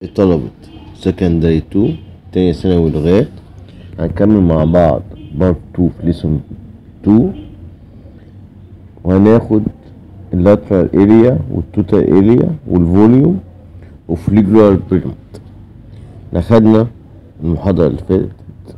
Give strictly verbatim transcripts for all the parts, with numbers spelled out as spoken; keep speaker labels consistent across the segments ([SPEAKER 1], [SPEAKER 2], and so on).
[SPEAKER 1] طلبة سكندري اتنين تانية ثانوي لغات. هنكمل مع بعض بارت اتنين في ليسون اتنين، وهناخد اللاترال اريا والتوتال اريا والفوليوم اوف ريجولار بيراميد. اخدنا المحاضرة اللي فاتت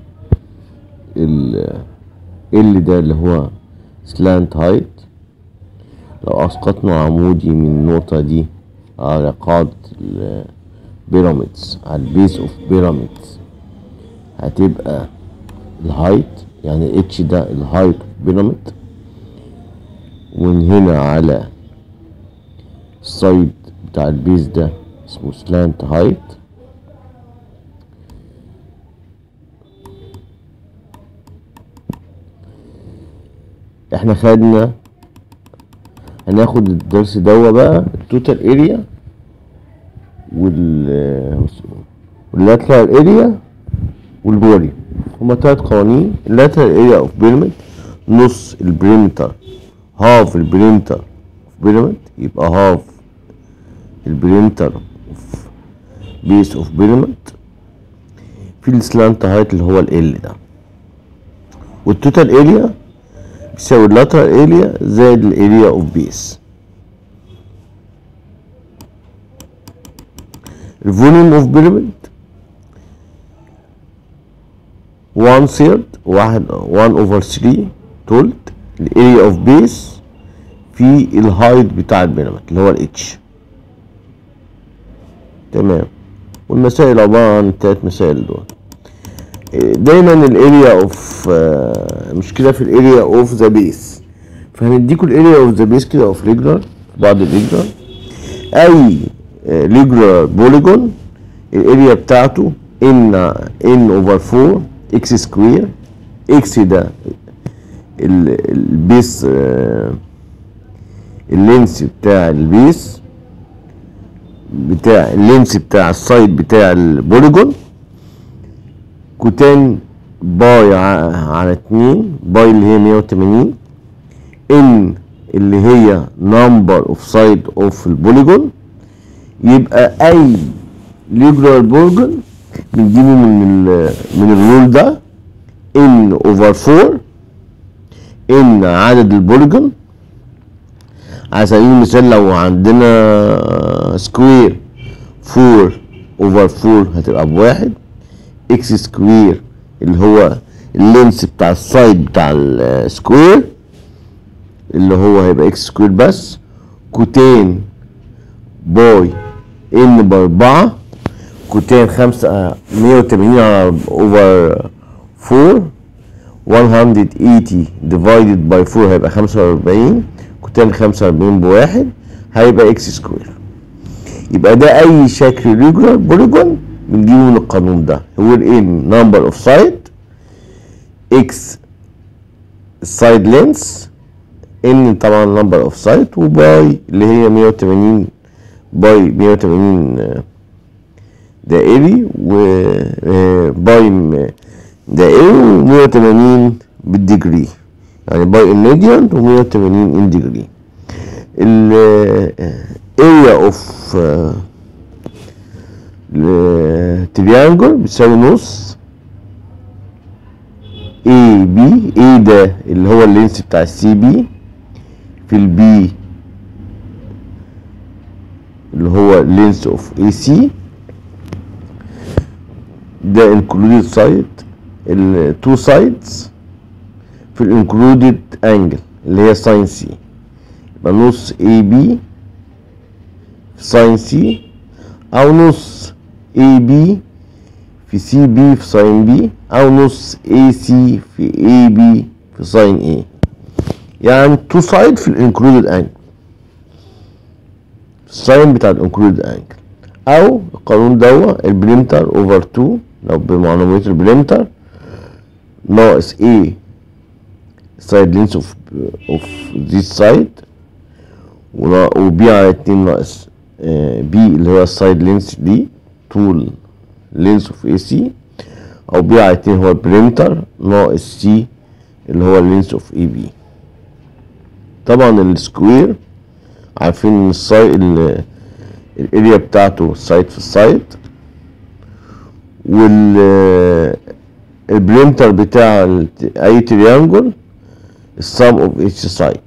[SPEAKER 1] ال ده اللي هو سلانت هايت. لو اسقطنا عمودي من النقطة دي على قاعدة بيراميدز على البيس اوف بيراميدز هتبقى الهايت، يعني اتش ده الهايت بيراميد، ومن هنا على السايد بتاع البيس ده اسمه سلانت هايت. احنا خدنا هناخد الدرس دوا بقى التوتال اريا وال واللاترال اريا والفوليوم. هما تلات قوانين. اللاترال اريا اوف بيراميد نص البريمتر، هاف البريمتر اوف بيراميد، يبقى هاف البريمتر اوف بيس اوف بيراميد في السلانت هايت اللي هو ال ده. والتوتال اريا بيساوي اللاترال اريا زائد الاريا اوف بيس. الفوليوم اوف بيراميد one third واحد one over three تلت الاريا اوف بيس في الهايت بتاع البيراميد اللي هو الاتش. تمام. والمسائل عبارة عن التلات مسائل دول. دايما الاريا اوف مشكلة في الاريا اوف ذا بيس، فهنديكوا الاريا اوف ذا بيس كده اوف ريجولار بعض الريجولار. اي ريجولار بوليجون الاريا بتاعته ان ان اوفر فور اكس سكوير. اكس ده البيس اللينس بتاع البيس بتاع اللينس بتاع السايد بتاع البوليجون، كوتان باي على اتنين، باي اللي هي مية وتمانين، ان اللي هي نمبر اوف سايد اوف البوليجون. يبقى اي ريجولار بوليجون بنجيبه من من الرول ده ان اوفر فور، ان عدد البوليجون. على سبيل المثال لو عندنا سكوير فور اوفر فور هتبقى بواحد، اكس سكوير اللي هو اللينس بتاع السايد بتاع السكوير اللي هو هيبقى اكس سكوير بس، كوتين باي ان باربعة، كوتين خمسة مية وتمانين على اوفر فور، مية وتمانين divided by فور هيبقى خمسة واربعين، كوتين خمسة واربعين بواحد هيبقى اكس سكوير. يبقى ده اي شكل ريجولار بوليجون بنجيبه من القانون ده. هو ان نمبر اوف سايد، اكس السايد لينس، ان طبعا نمبر اوف سايد، وباي اللي هي مية وتمانين باي مية وتمانين دائري، وباي دائري ومية وتمانين بالديجري، يعني باي الميديان ومية وتمانين ان ديجري. الاريا اوف التريانجل بتساوي نص اي بي. اي ده اللي هو اللينس بتاع السي بي في البي اللي هو لينس اوف اي سي. ده انكلودد سايد، التو سايدز في الانكلودد انجل اللي هي ساين سي، يبقى نص اي بي في ساين سي، او نص اي بي في سي بي في ساين بي، او نص اي سي في اي بي في ساين اي، يعني تو سايد في الانكلودد انجل، الساين بتاع الانكلودد انجل. او القانون دوا البريمتر اوفر اتنين لو بمعلومات البريمتر ناقص A side length of of this side، و B على اتنين ناقص B اللي هو السايد لينس دي طول لينس اوف اي سي، او B على اتنين هو البريمتر ناقص C اللي هو اللينس اوف اي بي. طبعا السكوير عارفين ان السايد الاريا بتاعته سايد في السايد، وال البريمتر بتاع اي تريانجل السم اوف اتش سايد.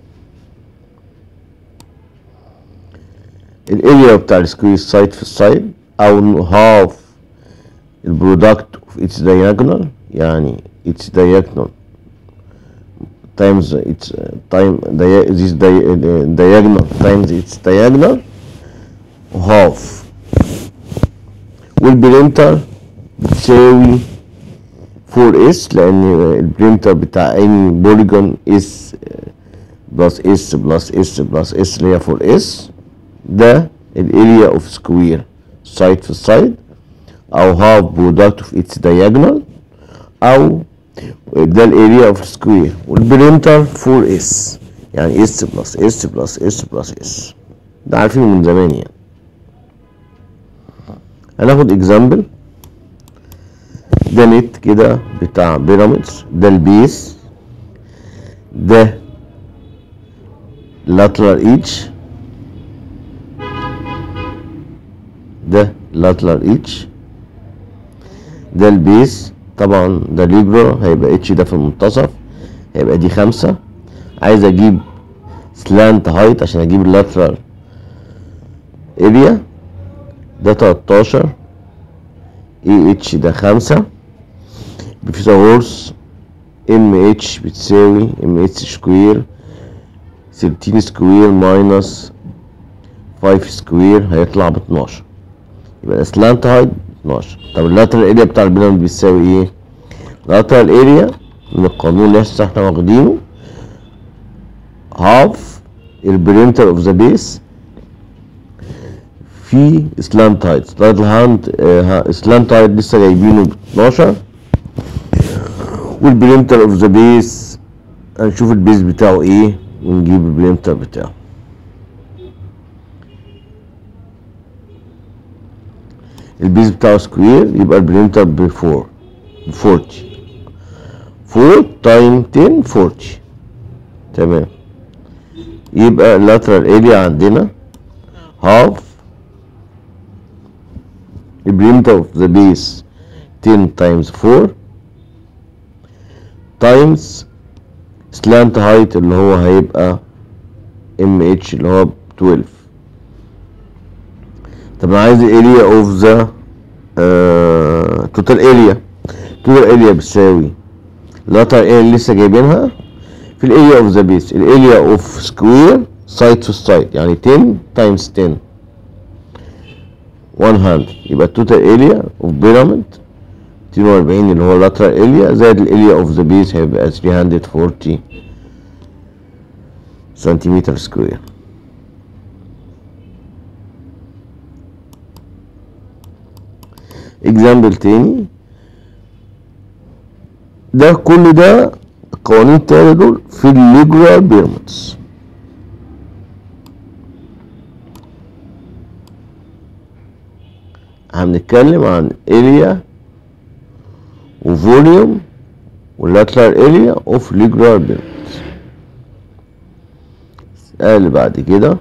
[SPEAKER 1] الاريا بتاع السكوير سايد في السايد، او هاف البرودكت اوف اتس diagonal، يعني اتس diagonal times its time this diagonal times its diagonal half. والبريمتر بتساوي فور اس، لان البريمتر بتاع اي بوليجون اس بلس اس بلس اس بلس اس اللي هي فور اس. ده الاريا اوف سكوير سايد في السايد، او هاف برودكت اوف اتس diagonal، او ده الاريا اوف سكوير. والبريمتر فور اس، يعني اس بلس اس بلس اس بلس اس، ده عارفينه من زمان يعني. هناخد اكزامبل. ده نت كده بتاع بيراميدز، ده البيس، ده lateral edge، ده lateral edge، ده البيس. طبعا ده ليجرو، هيبقى اتش ده في المنتصف، هيبقى دي خمسة. عايز اجيب سلانت هايت عشان اجيب اللاترال اريا، ده تلتاشر، اي اتش ده خمسة، بفيثاغورس ام اتش بتساوي ام اتش سكوير تلتاشر سكوير ماينس خمسة سكوير، هيطلع ب اتناشر. يبقى سلانت هايت اتناشر. طب اللاترال اريا بتاع البيراميد بيساوي ايه؟ اللاترال اريا من القانون اللي لسه احنا واخدينه هاف البريمتر اوف ذا بيس في سلانت هايت. سلانت هايت لسه جايبينه ب اتناشر، والبريمتر اوف ذا بيس هنشوف البيس بتاعه ايه ونجيب البريمتر بتاعه. البيس بتاعه سكوير، يبقى البريمتر ب اربعة ب أربعين، اربعة تايم عشرة أربعين. تمام. يبقى اللاترال اريا عندنا هاف البريمتر اوف ذا بيس عشرة تايمز أربعة تايمز سلانت هايت اللي هو هيبقى ام اتش اللي هو ب اتناشر. طب انا عايز الاريا اوف ذا توتال اريا. توتال اريا بتساوي اللاترال اريا اللي لسه جايبينها في الاريا اوف ذا بيس، الاريا اوف سكوير سايد تو سايد، يعني عشرة تايمز عشرة مية. يبقى التوتال اريا اوف بيراميد ميتين واربعين اللي هو اللاترال اريا زائد الاريا اوف ذا بيس هيبقى تلتمية واربعين سنتيمتر سكوير. اكزامبل تاني. ده كل ده القوانين التالتة دول في الليجرال بيراميدز. هنتكلم عن اريا وفوليوم واللاترال اريا اوف ليجرال بيراميدز. السؤال اللي بعد كده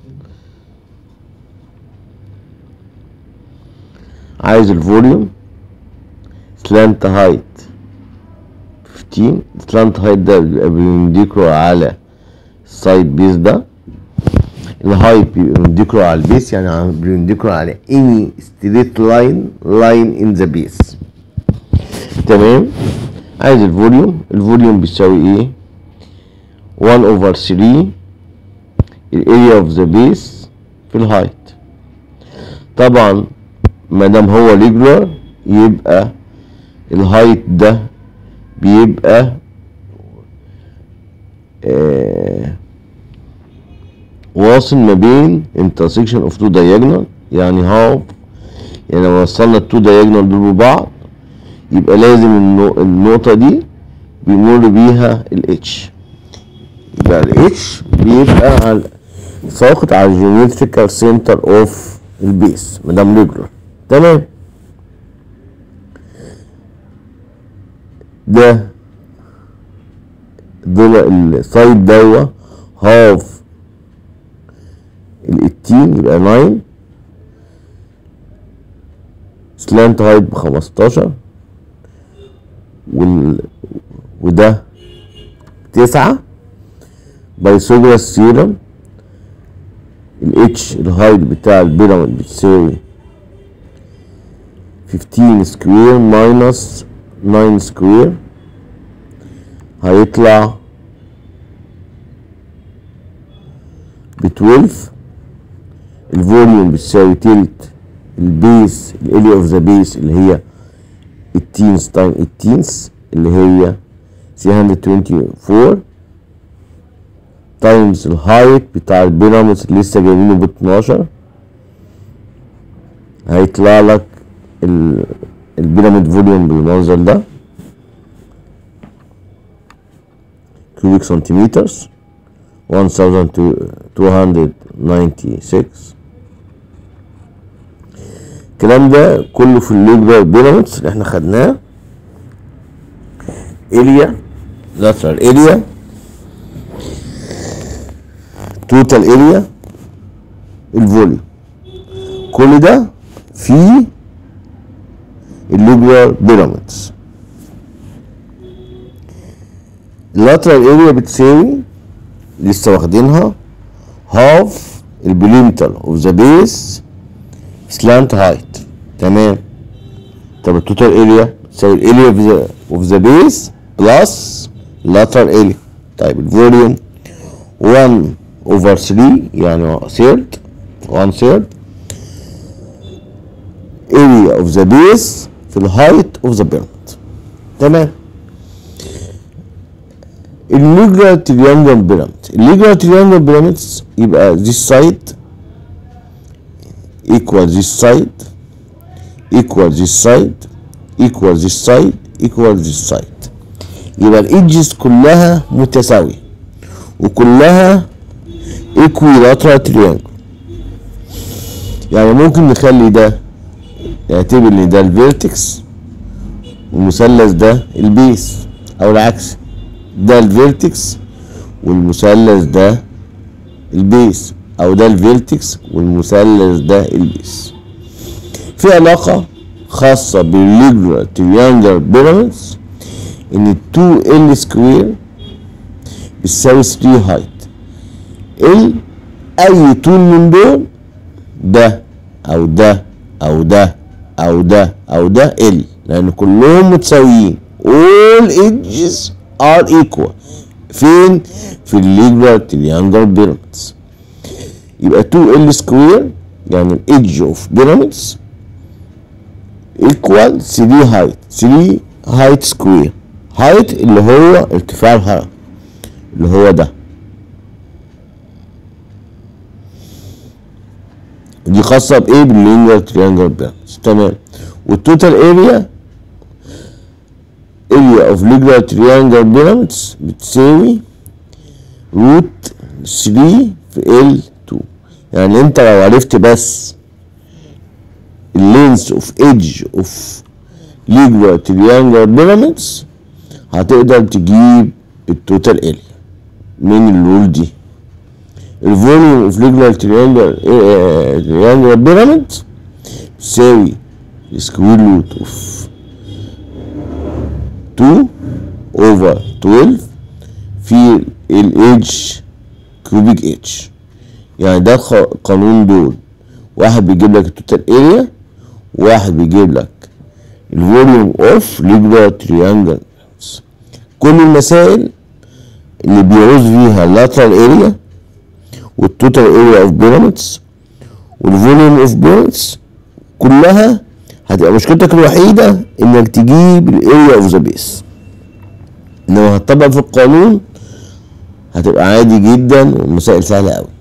[SPEAKER 1] عايز الفوليوم سلانت هايت خمستاشر. سلانت هايت ده بيبقى بينديكرو على السايد بيس، ده الهايت بيبقى بينديكرو على البيس، يعني بينديكرو على اني ستريت لاين لاين ان ذا بيس. تمام. عايز الفوليوم. الفوليوم بيساوي ايه؟ واحد اوفر تلاتة الاريا اوف ذا بيس في الهايت. طبعا ما دام هو ريجولار يبقى الهايت ده بيبقى آه واصل ما بين intersection of two diagonal، يعني هاف، يعني لو وصلنا التو diagonal دول ببعض يبقى لازم النقطة دي بيمر بيها ال H، يبقى ال H بيبقى على ساقط على الجيومتريكال سنتر اوف البيس ما دام ريجولار. تمام. ده ضلع السايد دوا هاف ال تمنتاشر يبقى تسعة سلانت هايت بخمستاشر وال... وده تسعة. بايثاغورس ثيورم الاتش الهايت بتاع البيراميد بتساوي خمستاشر سكوير ماينس تسعة سكوير، هيطلع ب اتناشر. الفوليوم بتساوي تلت البيس الاريا اوف ذا بيس اللي هي التينس تايم التينس اللي هي ثلاثمية واربعة وعشرين تايمز الهايت بتاع البيراميدز اللي لسه جايبينه ب اتناشر، هيطلع لك البيراميد فوليوم بالمنظر ده كيوبيك سنتيمترز ألف ومئتين وتسعة وتسعين. الكلام ده كله في الليجرال بيراميدز اللي احنا خدناه. اريا لاترال اريا توتال اريا الفوليوم كل ده في الليجرال بيراميدز. اللاترال اريا بتساوي لسه واخدينها هاف البريمتر اوف ذا بيس سلانت هايت. تمام. طب التوتال اريا بتساوي الاريا اوف ذا بيس بلس لاترال اريا. طيب الفوليوم واحد اوفر تلاتة يعني ثيرد واحد ثيرد اريا اوف ذا بيس في الهايت اوف ذا بيراميد. تمام. الليجرال تريانجل بيراميد الليجرال تريانجل بيراميدز يبقى this side equal this side equal this side equal this side equal this side. يبقى الايدجز كلها متساوية وكلها equilateral triangle. يعني ممكن نخلي ده يعتبر ان ده الفيرتكس والمثلث ده البيس، او العكس ده الفيرتكس والمثلث ده البيس، او ده الفيرتكس والمثلث ده البيس. في علاقة خاصة بالليجرال تريانجل بيراميدز ان اتنين ال سكوير بتساوي تلاتة هايت. ال اي طول من دول ده او ده او ده او ده او ده ال، لان كلهم متساويين. all edges are equal. فين؟ في الليجرال تريانجل بيراميدز. يبقى اتنين ال سكوير يعني الايدج اوف بيراميدز equal تلاتة هايت. تلاتة هايت سكوير. هايت اللي هو ارتفاع الهرم اللي هو ده. دي خاصة بايه؟ باللينير تريانجل بيراميدز. تمام. والتوتال اريا اريا اوف ليجرال تريانجل بيراميدز بتساوي روت تلاتة في ال اتنين. يعني انت لو عرفت بس اللينس اوف ايدج اوف ليجرال تريانجل بيراميدز هتقدر تجيب التوتال اريا من الرول دي. الفوليوم اوف ليجرال تريانجل تريانجل بيراميدز تساوي السكوير روت اوف اتنين اوفر اتناشر في الايدج كيوبيك اتش. يعني ده قانون دول، واحد بيجيب لك التوتال اريا واحد بيجيب لك الفوليوم اوف ليجرال تريانجل. كل المسائل اللي بيعوز فيها اللاترال اريا والتوتال اريا اوف بيراميدز والفوليوم اوف بيراميدز كلها هتبقى مشكلتك الوحيده انك تجيب الاريا اوف ذا بيس. انما هتطبق في القانون هتبقى عادي جدا والمسائل سهله قوي.